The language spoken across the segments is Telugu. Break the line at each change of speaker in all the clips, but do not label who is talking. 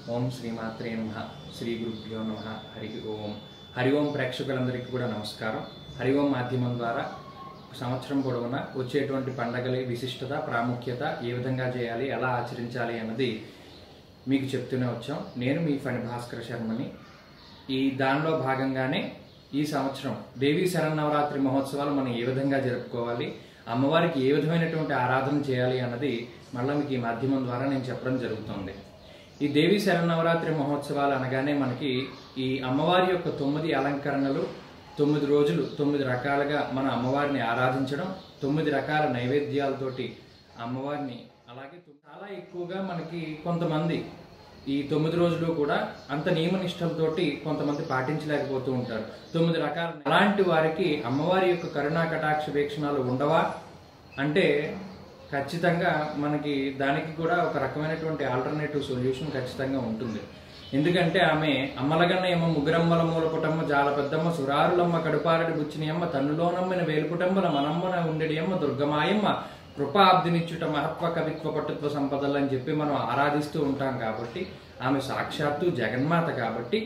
ఓం శ్రీమాత్రే నమః శ్రీ గురుభ్యో నమః హరి ఓం ప్రేక్షకులందరికీ కూడా నమస్కారం. హరి ఓం మాధ్యమం ద్వారా సంవత్సరం పొడవునా వచ్చేటువంటి పండగల విశిష్టత ప్రాముఖ్యత ఏ విధంగా చేయాలి, ఎలా ఆచరించాలి అన్నది మీకు చెప్తూనే వచ్చాం. నేను మీ ఫణి భాస్కర శర్మని. దానిలో భాగంగానే ఈ సంవత్సరం దేవీ శరన్నవరాత్రి మహోత్సవాలు మనం ఏ విధంగా జరుపుకోవాలి, అమ్మవారికి ఏ విధమైనటువంటి ఆరాధన చేయాలి అన్నది మళ్ళీ మీకు ఈ మాధ్యమం ద్వారా నేను చెప్పడం జరుగుతుంది. ఈ దేవీ శరన్నవరాత్రి మహోత్సవాలు అనగానే మనకి ఈ అమ్మవారి యొక్క 9 అలంకరణలు, 9 రోజులు 9 రకాలుగా మన అమ్మవారిని ఆరాధించడం, 9 రకాల నైవేద్యాలతోటి అమ్మవారిని, అలాగే చాలా ఎక్కువగా మనకి కొంతమంది ఈ 9 రోజులు కూడా అంత నియమనిష్టలతోటి కొంతమంది పాటించలేకపోతూ ఉంటారు. 9 రకాల అలాంటి వారికి అమ్మవారి యొక్క కరుణా కటాక్ష వీక్షణాలు ఉండవా అంటే ఖచ్చితంగా మనకి దానికి కూడా ఒక రకమైనటువంటి ఆల్టర్నేటివ్ సొల్యూషన్ ఖచ్చితంగా ఉంటుంది. ఎందుకంటే ఆమె అమ్మలగన్నయమ్మ, ముగ్గురమ్మల మూలపుటమ్మ, జాల పెద్దమ్మ, సురారులమ్మ, కడుపారడి బుచ్చినియమ్మ, తన్నులోనమ్మిన వేలుపుటమ్మల మనమ్మన ఉండెడియమ్మ, దుర్గమాయమ్మ, కృపాబ్దినిచ్చుట మహత్వ కవిత్వ పట్టుత్వ సంపదలు అని చెప్పి మనం ఆరాధిస్తూ ఉంటాం. కాబట్టి ఆమె సాక్షాత్తు జగన్మాత. కాబట్టి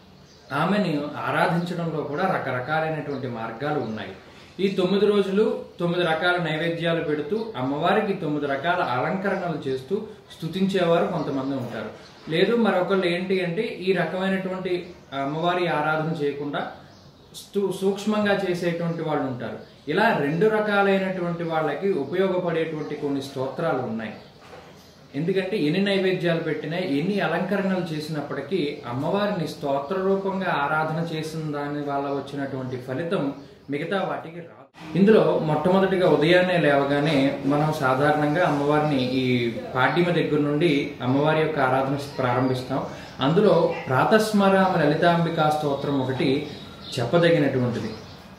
ఆమెని ఆరాధించడంలో కూడా రకరకాలైనటువంటి మార్గాలు ఉన్నాయి. ఈ 9 రోజులు 9 రకాల నైవేద్యాలు పెడుతూ అమ్మవారికి 9 రకాల అలంకరణలు చేస్తూ స్తుతించేవారు కొంతమంది ఉంటారు. లేదు మరొకళ్ళు ఏంటి అంటే ఈ రకమైనటువంటి అమ్మవారి ఆరాధన చేయకుండా సూక్ష్మంగా చేసేటువంటి వాళ్ళు ఉంటారు. ఇలా 2 రకాలైనటువంటి వాళ్ళకి ఉపయోగపడేటువంటి కొన్ని స్తోత్రాలు ఉన్నాయి. ఎందుకంటే ఎన్ని నైవేద్యాలు పెట్టినా, ఎన్ని అలంకరణలు చేసినప్పటికీ అమ్మవారిని స్తోత్ర రూపంగా ఆరాధన చేసిన దాని వల్ల వచ్చినటువంటి ఫలితం మిగతా వాటికి రాదు. ఇందులో మొట్టమొదటిగా ఉదయాన్నే లేవగానే మనం సాధారణంగా అమ్మవారిని ఈ పాడ్యమ దగ్గర నుండి అమ్మవారి యొక్క ఆరాధన ప్రారంభిస్తాం. అందులో ప్రాతస్మరామ లలితాంబికా స్తోత్రం ఒకటి చెప్పదగినటువంటిది.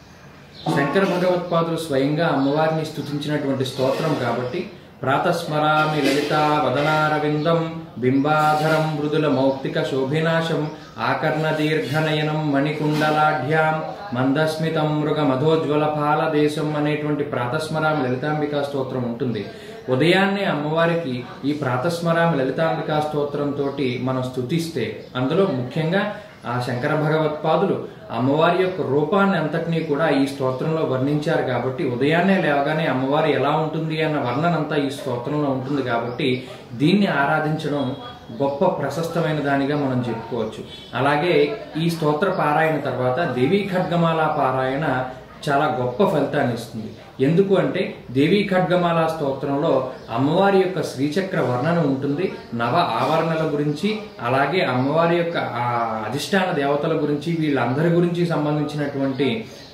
శంకర భగవత్పాదులు స్వయంగా అమ్మవారిని స్తుతించినటువంటి స్తోత్రం కాబట్టి ప్రాతస్మరామి లలితా వదనారవిందం బింబాధరం మృదుల మౌక్తిక శోభినాశం ఆకర్ణ దీర్ఘనయనం మణికుండలాఢ్యాం మందస్మితం మృగ మధోజ్వల పాల దేశం అనేటువంటి ప్రాతస్మరామి లలితాంబికా స్తోత్రం ఉంటుంది. ఉదయాన్నే అమ్మవారికి ఈ ప్రాతస్మరామి లలితాంబికా స్తోత్రంతో మనం స్తుతిస్తే, అందులో ముఖ్యంగా ఆ శంకర భగవత్పాదులు అమ్మవారి యొక్క రూపాన్ని అంతటినీ కూడా ఈ స్తోత్రంలో వర్ణించారు. కాబట్టి ఉదయాన్నే లేవగానే అమ్మవారు ఎలా ఉంటుంది అన్న వర్ణన అంతా ఈ స్తోత్రంలో ఉంటుంది. కాబట్టి దీన్ని ఆరాధించడం గొప్ప ప్రశస్తమైన దానిగా మనం చెప్పుకోవచ్చు. అలాగే ఈ స్తోత్ర పారాయణ తర్వాత దేవీ ఖడ్గమాల పారాయణ చాలా గొప్ప ఫలితాన్ని ఇస్తుంది. ఎందుకు అంటే దేవీ ఖడ్గమాల స్తోత్రంలో అమ్మవారి యొక్క శ్రీచక్ర వర్ణన ఉంటుంది, నవ ఆవరణల గురించి, అలాగే అమ్మవారి యొక్క అధిష్టాన దేవతల గురించి, వీళ్ళందరి గురించి సంబంధించినటువంటి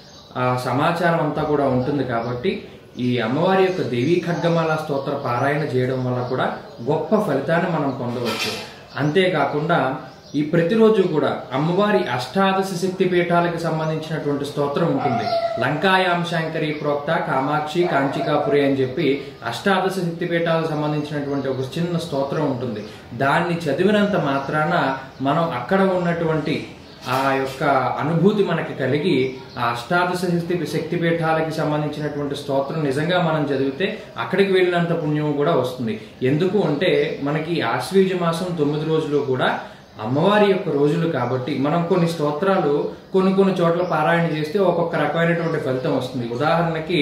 సమాచారం అంతా కూడా ఉంటుంది. కాబట్టి ఈ అమ్మవారి యొక్క దేవీ ఖడ్గమాల స్తోత్ర పారాయణ చేయడం వల్ల కూడా గొప్ప ఫలితాన్ని మనం పొందవచ్చు. అంతేకాకుండా ఈ ప్రతిరోజు కూడా అమ్మవారి అష్టాదశ శక్తి పీఠాలకు సంబంధించినటువంటి స్తోత్రం ఉంటుంది. లంకాయాం శంకరి ప్రోక్త కామాక్షి కాంచికాపురి అని చెప్పి అష్టాదశ శక్తి పీఠాలకు సంబంధించినటువంటి ఒక చిన్న స్తోత్రం ఉంటుంది. దాన్ని చదివినంత మాత్రాన మనం అక్కడ ఉన్నటువంటి ఆ యొక్క అనుభూతి మనకి కలిగి ఆ అష్టాదశ శక్తి పీఠాలకి సంబంధించినటువంటి స్తోత్రం నిజంగా మనం చదివితే అక్కడికి వెళ్ళినంత పుణ్యం కూడా వస్తుంది. ఎందుకు అంటే మనకి ఆశ్వీజ మాసం 9 రోజులు కూడా అమ్మవారి యొక్క రోజులు. కాబట్టి మనం కొన్ని స్తోత్రాలు కొన్ని చోట్ల పారాయణ చేస్తే ఒక్కొక్క రకమైనటువంటి ఫలితం వస్తుంది. ఉదాహరణకి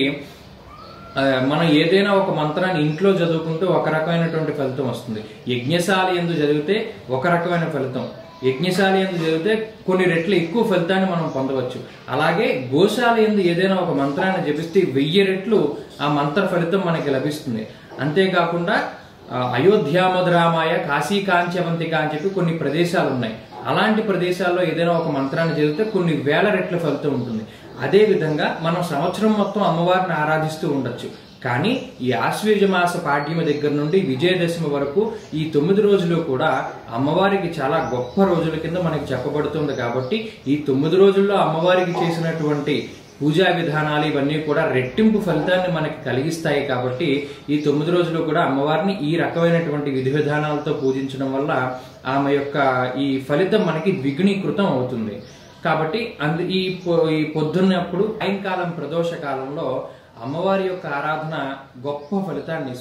మనం ఏదైనా ఒక మంత్రాన్ని ఇంట్లో చదువుకుంటే ఒక రకమైనటువంటి ఫలితం వస్తుంది. యజ్ఞశాల యందు చదివితే ఒక రకమైన ఫలితం, యజ్ఞశాల యందు చదివితే కొన్ని రెట్లు ఎక్కువ ఫలితాన్ని మనం పొందవచ్చు. అలాగే గోశాల యందు ఏదైనా ఒక మంత్రాన్ని జపిస్తే 1000 రెట్లు ఆ మంత్ర ఫలితం మనకి లభిస్తుంది. అంతేకాకుండా అయోధ్యామధురామాయ కాశీ కాంచవంతిక అని చెప్పి కొన్ని ప్రదేశాలు ఉన్నాయి. అలాంటి ప్రదేశాల్లో ఏదైనా ఒక మంత్రాన్ని చదివితే కొన్ని 1000 రెట్ల ఫలితం ఉంటుంది. అదే విధంగా మనం సంవత్సరం మొత్తం అమ్మవారిని ఆరాధిస్తూ ఉండొచ్చు. కానీ ఈ ఆశ్వీజ మాస పాడ్యమ దగ్గర నుండి విజయదశమి వరకు ఈ 9 రోజులు కూడా అమ్మవారికి చాలా గొప్ప రోజుల కింద మనకి చెప్పబడుతుంది. కాబట్టి ఈ 9 రోజుల్లో అమ్మవారికి చేసినటువంటి పూజా విధానాలు ఇవన్నీ కూడా రెట్టింపు ఫలితాన్ని మనకి కలిగిస్తాయి. కాబట్టి ఈ 9 రోజులు కూడా అమ్మవారిని ఈ రకమైనటువంటి విధి విధానాలతో పూజించడం వల్ల ఆమె యొక్క ఈ ఫలితం మనకి ద్విగుణీకృతం అవుతుంది. కాబట్టి ఈ పొద్దున్నప్పుడు సాయంకాలం ప్రదోష కాలంలో అమ్మవారి యొక్క ఆరాధన గొప్ప ఫలితాన్ని ఇస్తుంది.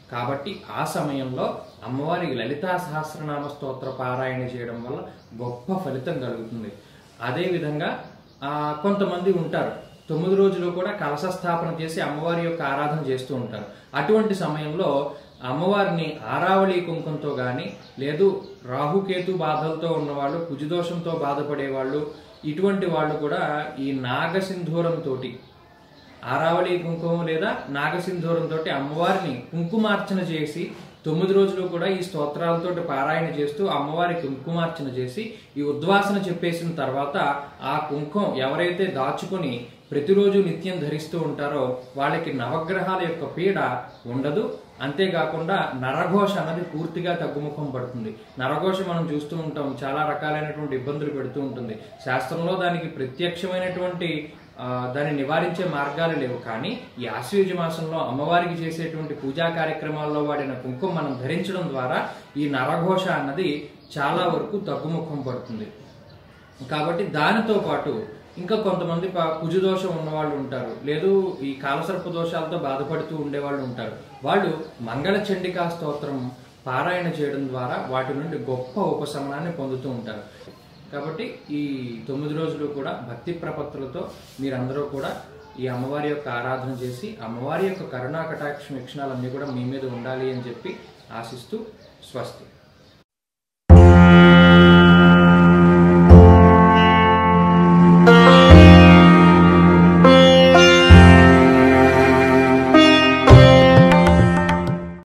కాబట్టి ఆ సమయంలో అమ్మవారికి లలితా సహస్రనామ స్తోత్ర పారాయణ చేయడం వల్ల గొప్ప ఫలితం కలుగుతుంది. అదేవిధంగా కొంతమంది ఉంటారు 9 రోజులు కూడా కలశ స్థాపన చేసి అమ్మవారి యొక్క ఆరాధన చేస్తూ ఉంటారు. అటువంటి సమయంలో అమ్మవారిని ఆరావళి కుంకంతో కానీ, లేదు రాహుకేతు బాధలతో ఉన్నవాళ్ళు, కుజదోషంతో బాధపడేవాళ్ళు, ఇటువంటి వాళ్ళు కూడా ఈ నాగసింధూరంతో, ఆరావళి కుంకుమ లేదా నాగసింధూరంతో అమ్మవారిని కుంకుమార్చన చేసి 9 రోజులు కూడా ఈ స్తోత్రాలతో పారాయణ చేస్తూ అమ్మవారికి కుంకుమార్చన చేసి ఈ ఉద్వాసన చెప్పేసిన తర్వాత ఆ కుంకుమ ఎవరైతే దాచుకుని ప్రతిరోజు నిత్యం ధరిస్తూ ఉంటారో వాళ్ళకి నవగ్రహాల యొక్క పీడ ఉండదు. అంతేకాకుండా నరఘోష అన్నది పూర్తిగా తగ్గుముఖం పడుతుంది. నరఘోష మనం చూస్తూ ఉంటాం, చాలా రకాలైనటువంటి ఇబ్బందులు పెడుతూ ఉంటుంది. శాస్త్రంలో దానికి ప్రత్యక్షమైనటువంటి దాన్ని నివారించే మార్గాలు లేవు. కానీ ఈ ఆశ్వయుజ మాసంలో అమ్మవారికి చేసేటువంటి పూజా కార్యక్రమాల్లో వాడిన కుంకుమ మనం ధరించడం ద్వారా ఈ నరఘోష అన్నది చాలా వరకు తగ్గుముఖం పడుతుంది. కాబట్టి దానితో పాటు ఇంకా కొంతమంది కుజదోషం ఉన్నవాళ్ళు ఉంటారు, లేదు ఈ కాలసర్ప దోషాలతో బాధపడుతూ ఉండేవాళ్ళు ఉంటారు. వాళ్ళు మంగళ చండికా స్తోత్రం పారాయణ చేయడం ద్వారా వాటి నుండి గొప్ప ఉపశమనాన్ని పొందుతూ ఉంటారు. కాబట్టి ఈ 9 రోజులు కూడా భక్తి ప్రపత్తులతో మీరందరూ కూడా ఈ అమ్మవారి యొక్క ఆరాధన చేసి అమ్మవారి యొక్క కరుణా కటాక్ష వీక్షణాలన్నీ కూడా మీ మీద ఉండాలి అని చెప్పి ఆశిస్తూ స్వస్తి.